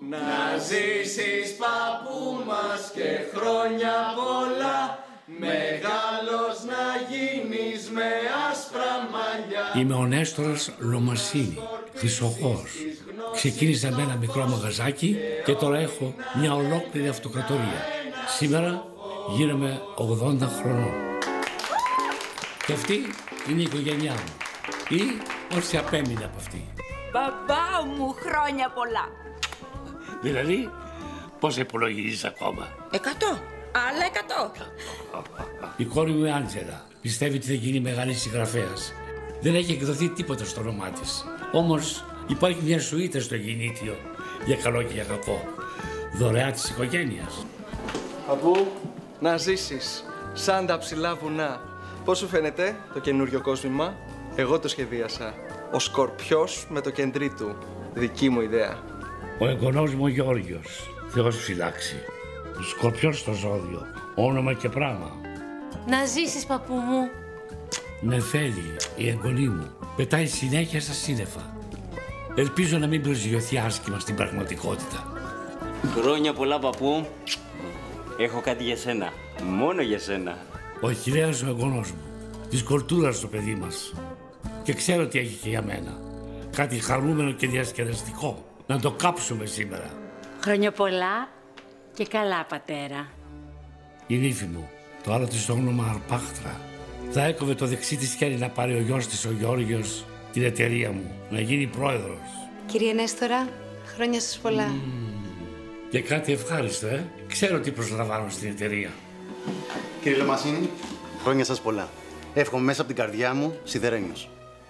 Να ζήσεις παππού μας και χρόνια πολλά, μεγάλος να γίνεις με άσπρα μαλλιά. Είμαι ο Νέστορας Λομασίνη, χρυσοχώος. Ξεκίνησα με ένα μικρό μαγαζάκι και τώρα έχω μια ολόκληρη αυτοκρατορία. Σήμερα γίνομαι 80 χρονών. Και αυτή είναι η οικογένειά μου. Ή όσοι απέμεινε από αυτή. Μπαμπά μου, χρόνια πολλά. Δηλαδή, πώς υπολογίζεις ακόμα? 100. Άλλα 100. Η κόρη μου η Άντζελα πιστεύει ότι θα γίνει μεγάλη συγγραφέας. Δεν έχει εκδοθεί τίποτα στο όνομά της. Όμως υπάρχει μια σουίτα στο γεννήτιο, για καλό και για κακό. Δωρεά της οικογένειας. Παππού, να ζήσεις σαν τα ψηλά βουνά. Πώς σου φαίνεται το καινούριο κόσμημα? Εγώ το σχεδίασα. Ο Σκορπιός με το κεντρί του. Δική μου ιδέα. Ο εγγονός μου ο Γιώργιος, Θεός φυλάξει. Ο Σκορπιός στο ζώδιο, όνομα και πράγμα. Να ζήσεις, παππού μου. Νεφέλη, η εγγονή μου, πετάει συνέχεια στα σύννεφα. Ελπίζω να μην προσγειωθεί άσχημα στην πραγματικότητα. Χρόνια πολλά, παππού. Έχω κάτι για σένα. Μόνο για σένα. Ο Αχιλλέας ο εγγονός μου, της κουλτούρας το παιδί μας. Και ξέρω τι έχει και για μένα. Κάτι χαρούμενο και διασκεδαστικό. Να το κάψουμε σήμερα. Χρόνια πολλά και καλά, πατέρα. Η νύφη μου, το άλλο της το όνομα Αρπάχτρα, θα έκοβε το δεξί της χέρι να πάρει ο γιος της, ο Γιώργιος, την εταιρεία μου, να γίνει πρόεδρος. Κύριε Νέστορα, χρόνια σας πολλά. Και κάτι ευχάριστο, Ξέρω τι προσλαμβάνω στην εταιρεία. Κύριε Λομασίνη, χρόνια σας πολλά. Εύχομαι μέσα από την καρδιά μου σιδερένιος.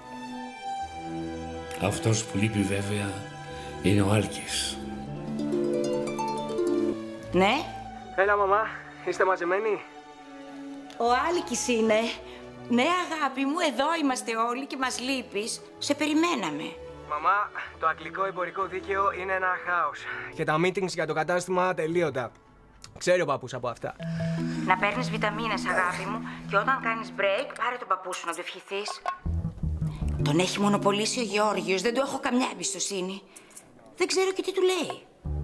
Αυτός που λείπει βέβαια είναι ο Άλκης. Ναι, Έλα, μαμά, είστε μαζεμένοι? ο Άλκης είναι. Ναι, αγάπη μου, εδώ είμαστε όλοι και μας λείπεις. Σε περιμέναμε. Μαμά, το αγγλικό εμπορικό δίκαιο είναι ένα χάος. Και τα meetings για το κατάστημα ατελείωτα. Ξέρει ο παππούς από αυτά. Να παίρνεις βιταμίνες, αγάπη μου, και όταν κάνεις break, πάρε τον παππού σου να το ευχηθείς. Τον έχει μονοπολίσει ο Γεώργιος, δεν του έχω καμιά εμπιστοσύνη. Δεν ξέρω και τι του λέει.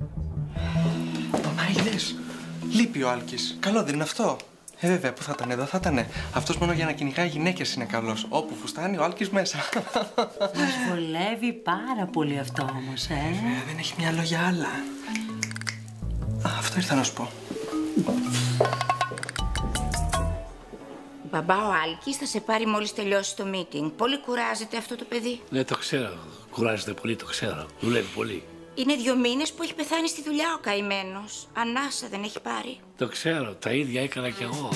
Μαμά, είδες. Λείπει ο Άλκης. Καλό δεν είναι αυτό? Βέβαια, πού θα ήταν, εδώ θα ήταν. Αυτός μόνο για να κυνηγάει γυναίκες είναι καλός. Όπου φουστάνει ο Άλκης μέσα. Μας βολεύει πάρα πολύ αυτό όμως, Δεν έχει μυαλό για άλλα. Αυτό ήρθα να σου πω. Μπαμπά, ο Άλκης θα σε πάρει μόλις τελειώσει το meeting. Πολύ κουράζεται αυτό το παιδί. Ναι, το ξέρω. Κουράζεται πολύ, το ξέρω. Δουλεύει πολύ. Είναι 2 μήνες που έχει πεθάνει στη δουλειά ο καημένος. Ανάσα δεν έχει πάρει. Το ξέρω. Τα ίδια έκανα κι εγώ.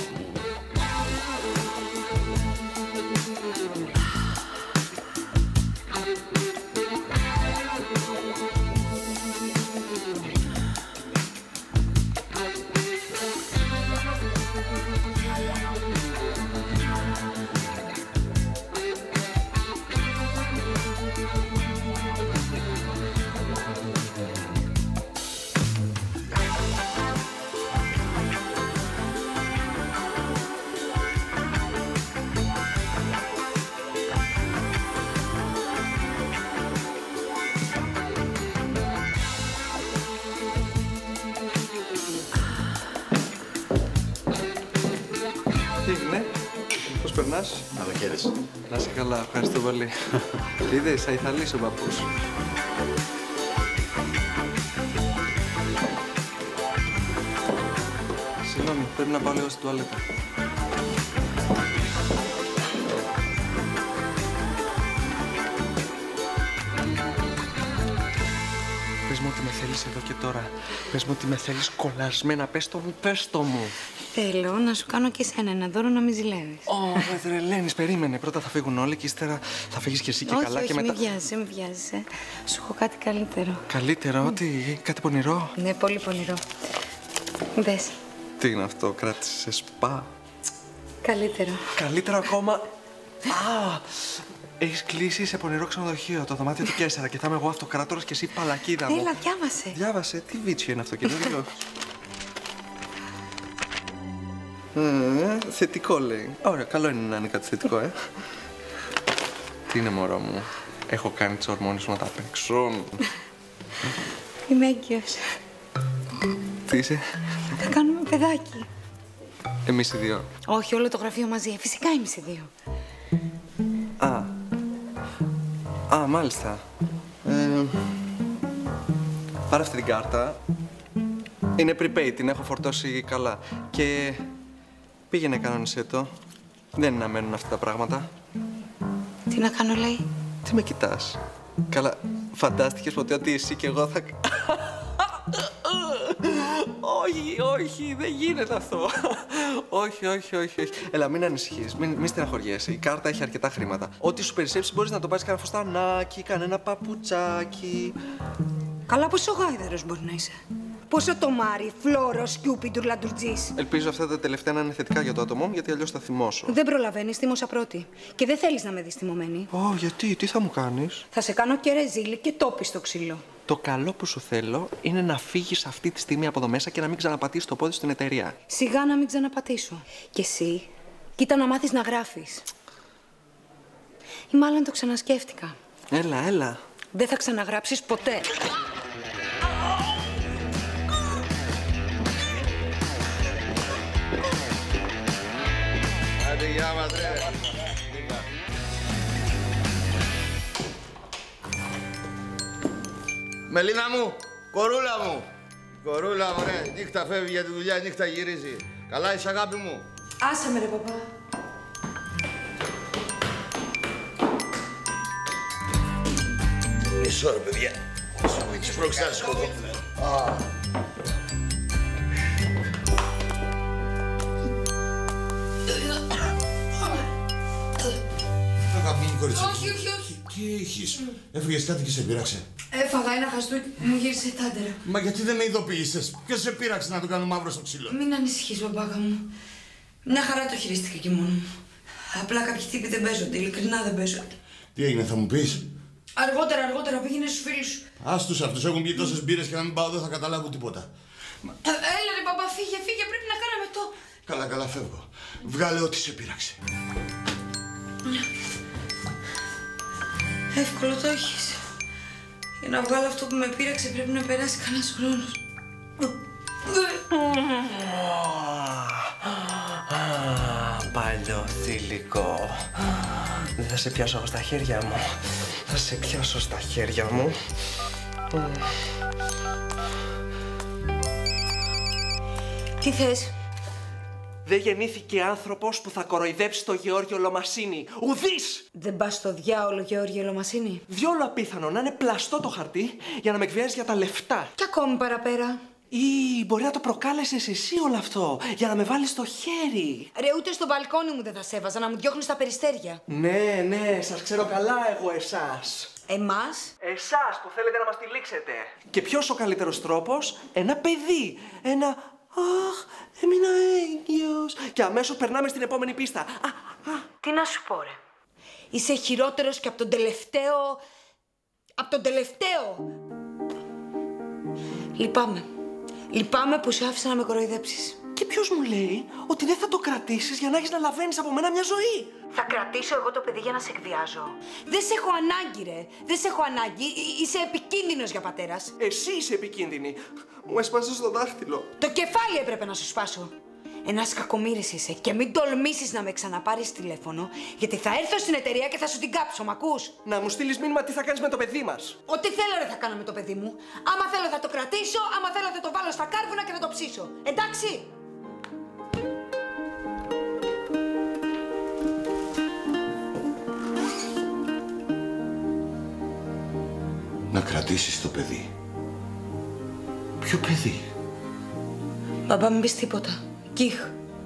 Τι έγινε, πώς περνάς? Καλοκαίρις. Να είσαι καλά, ευχαριστώ πολύ. Είδες, θα ηθαλείς ο παππούς. Συγγνώμη, πρέπει να πάω λίγο στην τουαλέτα. Πες μου ότι με θέλεις εδώ και τώρα. Πες μου ότι με θέλεις κολλασμένα. Πες το μου, πες το μου. Θέλω να σου κάνω και εσένα ένα δώρο να μην ζηλεύεις. Με τρελαίνεις, περίμενε. Πρώτα θα φύγουν όλοι και ύστερα θα φύγεις κι εσύ και καλά όχι, και μετά. Μην βιάζεσαι, μην βιάζεσαι. Σου έχω κάτι καλύτερο. Καλύτερο, τι, κάτι πονηρό. Ναι, πολύ πονηρό. Δες. Τι είναι αυτό, κράτησε σε σπα. Καλύτερο. Καλύτερο ακόμα. Α! Έχεις κλείσει σε πονηρό ξενοδοχείο το δωμάτιο του 4 και θα είμαι εγώ αυτοκράτορας και εσύ παλακίδα μου. Έλα, διάβασε. Διάβασε, τι βίτσιο είναι αυτό καινούριο. Θετικό λέει. Ωραία, καλό είναι να είναι κάτι θετικό, Τι είναι, μωρό μου. Έχω κάνει τις ορμόνες μου να τα παίξουν. Είμαι έγκυος. Τι είσαι? Θα κάνουμε παιδάκι. Εμείς οι δύο. Όχι, όλο το γραφείο μαζί. Φυσικά εμείς οι δύο. Μάλιστα. Πάρε αυτή την κάρτα. Είναι prepaid, την έχω φορτώσει καλά. Και πήγαινε κανόνισέ το. Δεν είναι να μένουν αυτά τα πράγματα. Τι να κάνω, λέει? Τι με κοιτάς? Καλά, φαντάστηκες ποτέ ότι εσύ και εγώ θα... Όχι, δεν γίνεται αυτό. Όχι. Έλα, μην ανησυχείς, μην στεναχωριέσαι. Η κάρτα έχει αρκετά χρήματα. Ό,τι σου περισσέψει μπορείς να το πάρεις κανένα φουστανάκι, κανένα παπουτσάκι. Καλά, πόσο γάιδαρος μπορεί να είσαι? Πόσο τομάρι, φλόρο, σκιούπι, τουρλαντουρτζής. Ελπίζω αυτά τα τελευταία να είναι θετικά για το άτομό μου, γιατί αλλιώς θα θυμώσω. Δεν προλαβαίνεις, θύμωσα πρώτη. Και δεν θέλεις να με δεις θυμωμένη. Γιατί, τι θα μου κάνεις? Θα σε κάνω και ρεζίλι και τόπι στο ξύλο. Το καλό που σου θέλω είναι να φύγεις αυτή τη στιγμή από εδώ μέσα και να μην ξαναπατήσεις το πόδι στην εταιρεία. Σιγά να μην ξαναπατήσω. Και εσύ, κοίτα να μάθεις να γράφεις. Ή μάλλον το ξανασκέφτηκα. Έλα. Δεν θα ξαναγράψεις ποτέ. Άντε, γεια μας, ρε. Μελίνα μου, κορούλα μου, ρε. Νύχτα φεύγει για τη δουλειά, νύχτα γυρίζει. Καλά είσαι, αγάπη μου? Άσε με, ρε παπά. Μισό, ρε, παιδιά. Μην τους προξάσεις σκοτώ. Αγαπημένη κορίτσι. Όχι. Τι έχεις? Έφυγες κάτι και σε πείραξε? Έφαγα ένα χαστούκι που μου γύρισε τάντερα. Μα γιατί δεν με ειδοποίησες? Ποιος σε πείραξε να το κάνω μαύρο στο ξύλο? Μην ανησυχείς, μπαμπάκα μου. Μια χαρά το χειρίστηκα και μόνο μου. Απλά κάποιοι τύποι δεν παίζονται, ειλικρινά δεν παίζονται. Τι έγινε, θα μου πεις? Αργότερα, πήγαινε στους φίλους σου. Άστους αυτούς, έχουν πιει τόσες μπύρες και να μην πάω δεν θα καταλάβω τίποτα. Έλα ρε μπαμπά, φύγε, πρέπει να κάναμε το. Καλά, φεύγω. Βγάλε ό,τι σε πείραξε. Εύκολο το έχεις. Για να βγάλω αυτό που με πείραξε πρέπει να περάσει κανένας χρόνος. Παλιό θηλυκό. Δεν θα σε πιάσω εγώ στα χέρια μου. Θα σε πιάσω στα χέρια μου. Τι θες? Δεν γεννήθηκε άνθρωπος που θα κοροϊδέψει το Γεώργιο Λομασίνη. Ουδής! Δεν πας στο διάολο, Γεώργιο Λομασίνη. Διόλου απίθανο να είναι πλαστό το χαρτί για να με εκβιάζεις για τα λεφτά. Κι ακόμη παραπέρα. Ή μπορεί να το προκάλεσες εσύ όλο αυτό για να με βάλεις στο χέρι. Ρε, ούτε στο μπαλκόνι μου δεν θα σε έβαζα να μου διώχνεις τα περιστέρια. Ναι, σας ξέρω καλά εγώ εσάς. Εμάς? Εσάς που θέλετε να μας τυλίξετε. Και ποιος ο καλύτερος τρόπος? Ένα παιδί. Ένα «Αχ, έμεινα έγκυος». Και αμέσως περνάμε στην επόμενη πίστα. Τι να σου πω, ρε. Είσαι χειρότερος και από τον τελευταίο... Λυπάμαι που σε άφησα να με κοροϊδέψεις. Και ποιος μου λέει ότι δεν θα το κρατήσεις για να έχεις να λαβαίνεις από μένα μια ζωή? Θα κρατήσω εγώ το παιδί για να σε εκβιάζω. Δεν σε έχω ανάγκη, ρε. Δεν σε έχω ανάγκη. Είσαι επικίνδυνος για πατέρας. Εσύ είσαι επικίνδυνη. Μου έσπασες το δάχτυλο. Το κεφάλι έπρεπε να σου σπάσω. Ένας κακομοίρης είσαι και μην τολμήσεις να με ξαναπάρεις τηλέφωνο, γιατί θα έρθω στην εταιρεία και θα σου την κάψω, μ' ακούς? Να μου στείλεις μήνυμα τι θα κάνεις με το παιδί μας. Ό,τι θέλω ρε θα κάνω με το παιδί μου. Άμα θέλω θα το κρατήσω, άμα θέλω θα το βάλω στα κάρβουνα και θα το ψήσω. Εντάξει? Να κρατήσεις το παιδί. Ποιο παιδί? Μπαμπά, μην πεις τίποτα. Κιχ.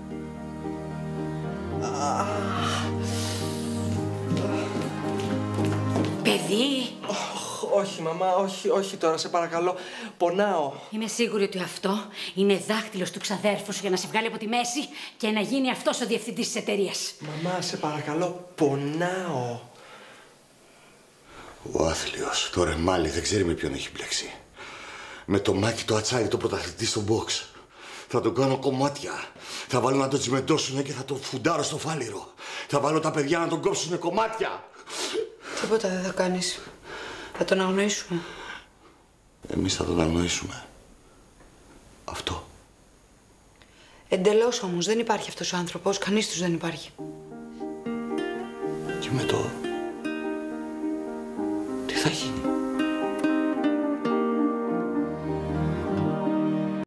Παιδί. Όχι, μαμά, όχι τώρα, σε παρακαλώ. Πονάω. Είμαι σίγουρη ότι αυτό είναι δάχτυλος του ξαδέρφου σου για να σε βγάλει από τη μέση και να γίνει αυτός ο διευθυντής της εταιρείας. Μαμά, σε παρακαλώ, πονάω. Ο άθλιος, το ρεμάλι, δεν ξέρει με ποιον έχει μπλέξει. Με το Μάκη το ατσάρι, το πρωταθλητή στο box. Θα τον κάνω κομμάτια. Θα βάλω να το τσιμεντώσουνε και θα το φουντάρω στο φάληρο. Θα βάλω τα παιδιά να τον κόψουνε κομμάτια. Τίποτα δεν θα κάνεις. Θα τον αγνοήσουμε. Εμείς θα τον αγνοήσουμε. Αυτό. Εντελώς όμως. Δεν υπάρχει αυτός ο άνθρωπος. Κανείς τους δεν υπάρχει. Και με το... Τι θα γίνει?